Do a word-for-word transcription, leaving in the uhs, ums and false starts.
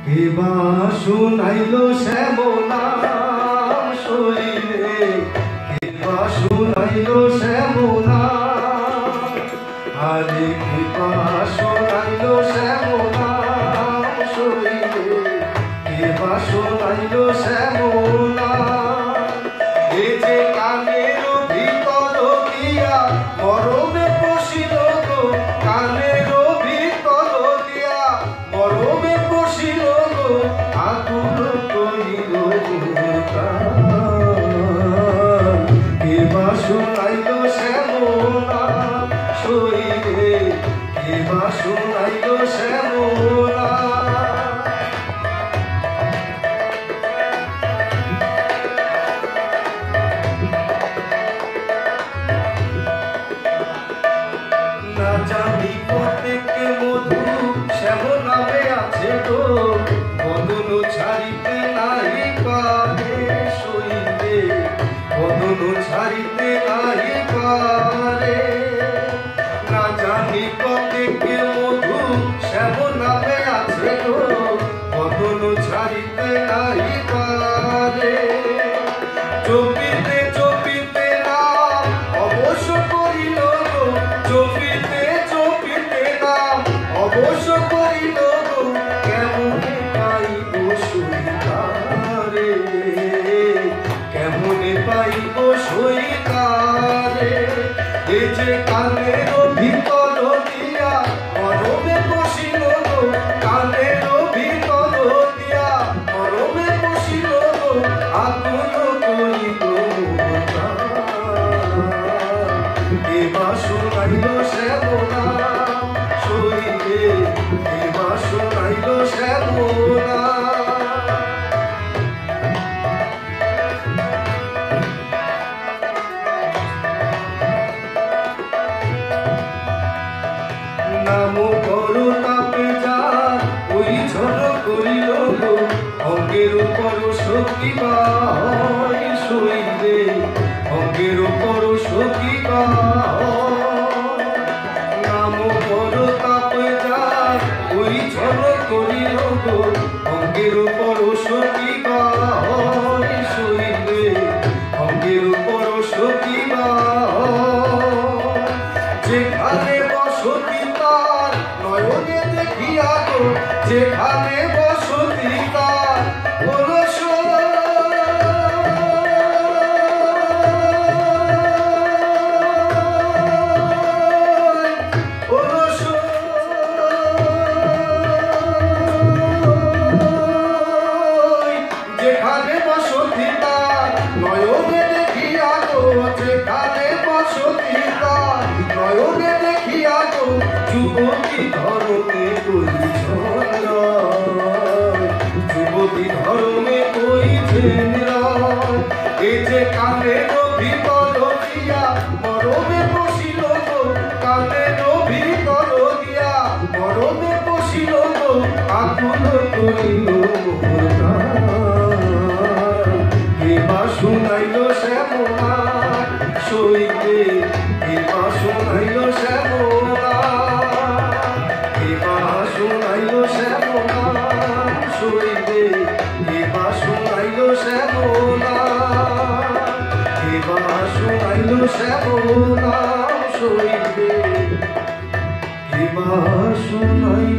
কেবা শুনাইলো শ্যামনাম শরীরে, কেবা শুনাইলো শ্যামনাম, আরে কেবা শুনাইলো শ্যামনাম শরীরে, কেবা শুনাইলো শ্যামনাম। এ যে কানের ভিতর দিয়া মরমে পশিল গো, কানের ভিতর দিয়া মরমে পশিল গো, আকুল করিল কেবা শুনাইলো শ্যামনাম শরীরে, কেবা শুনাইলো শ্যামনাম। না জানি প্রত্যেকে মধু শ্যাম নামে আছে তো, বদন ছাড়িতে নাই পারে শরীরে, বদন ছাড়িতে নাই পারে। না জানি প্রত্যেকে মধু শ্যাম নামে আছে তো, বদন ছাড়িতে নাই পারে। চপিতে চপিতে নাম অবশ্য করিল গো, চপিতে চপিতে নাম অবশ্য করিল গো, কেমনে পাইব সইতারে, কেমনে পাইব সইতারে। এ যে কানের ভিতর দিয়া মরমে পশিল গো, কানের ভিতর দিয়া মরমে পশিল গো, আকুল করিল কেবা শুনাইলো শ্যামনাম শরীরে, কেবা শুনাইলো শ্যামনাম। নাম করো তাপে যার ওই ঝড় করিল গো, অঙ্গের উপর সকিবা হয় শরীরে, অঙ্গের উপর সকিবা হয়। নাম করো তাপে যার ওই ঝড় করিল গো, অঙ্গের উপর সকিবা হয় শরীরে, অঙ্গের উপর সকিবা হয়। যেখানে বসতি তার নয়নে দেখিয়া গো, যেখানে বসতি তার ওরস, ওরস যেখানে বসতি তার নয়নে দেখিয়া গো, যেখানে বসতি তার নয়নে দেখিয়া গো, যুবতী ধর্মে কইছেন রায়, যুবতী ধর্মে কইছেন রায়। এ যে কানের ভিতর দিয়া মরমে পশিল গো, কানের ভিতর দিয়া মরমে পশিল গো, আকুল করিল কেবা শুনাইলো শ্যামনাম শরীরে, কেবা শুনাইলো শ্যামনাম, কেবা শুনাইলো শ্যামনাম শরীরে, কেবা শুনাইলো শ্যামনাম, কেবা শুনাইলো শ্যামনাম শরীরে, কেবা শুনাইলো।